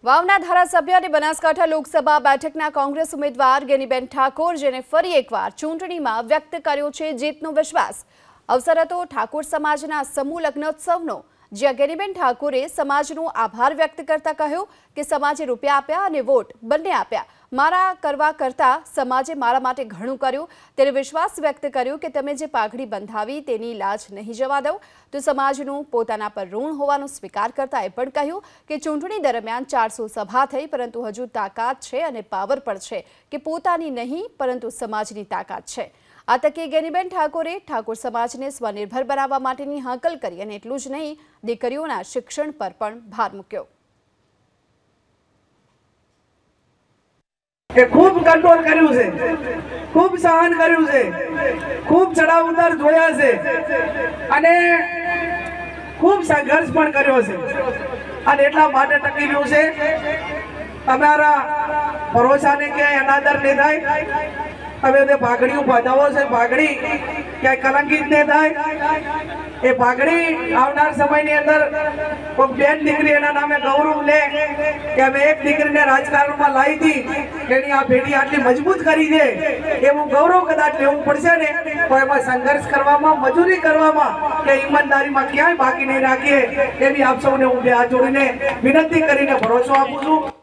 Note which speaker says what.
Speaker 1: વાવના ધારાસભ્ય અને બનાસકાંઠા લોકસભા બેઠકના કોંગ્રેસ ઉમેદવાર ગેનીબેન ઠાકોર જેને ફરી એકવાર ચૂંટણીમાં વ્યક્ત કર્યો છે જીતનો વિશ્વાસ। અવસર હતો ઠાકોર સમાજના સમૂહ લગ્નોત્સવનો, જ્યાં ગેનીબેન ઠાકોરે સમાજનો આભાર વ્યક્ત કરતા કહ્યું કે સમાજે રૂપિયા આપ્યા અને વોટ બંને આપ્યા, મારા કરવા કરતા સમાજે મારા માટે ઘણું કર્યું। તેને વિશ્વાસ વ્યક્ત કર્યો કે તમે જે પાઘડી બંધાવી તેની લાજ નહીં જવા દો। તો સમાજનું પોતાના પર ઋણ હોવાનો સ્વીકાર કરતા એ પણ કહ્યું કે ચૂંટણી દરમિયાન 400 સભા થઈ, પરંતુ હજુ તાકાત છે અને પાવર પણ છે કે પોતાની નહીં પરંતુ સમાજની તાકાત છે। આ તકે ગેનીબેન ઠાકોરે ઠાકોર સમાજને સ્વનિર્ભર બનાવવા માટેની હાકલ કરી અને એટલું જ નહીં, દીકરીઓના શિક્ષણ પર પણ ભાર મૂક્યો।
Speaker 2: કે ખૂબ કંટ્રોલ કર્યું છે, ખૂબ સહન કર્યું છે, ખૂબ ચડાવ ઉતાર જોયા છે અને ખૂબ સંઘર્ષ પણ કર્યો છે અને એટલા માટે ટકી રહ્યું છે। તમારા ભરોસાને ક્યાંય અનાદર નહીં થાય। તમે જે પાઘડીઓ બાંધાવો છે, પાઘડી ક્યાંય કલંકિત નહીં થાય। એ પાઘડી આવનાર સમયની અંદર કોઈ બેન દીકરી એના નામે ગૌરવ લે કે અમે એક દીકરીને રાજકારણમાં લાવી હતી, એની આ પેઢી આટલી મજબૂત કરી છે, એવું ગૌરવ કદાચ લેવું પડશે ને તો એમાં સંઘર્ષ કરવામાં, મજૂરી કરવામાં કે ઈમાનદારીમાં ક્યાંય બાકી નહીં રાખીએ, એવી આપ સૌને હું બે હાથ જોડીને વિનંતી કરીને ભરોસો આપું છું।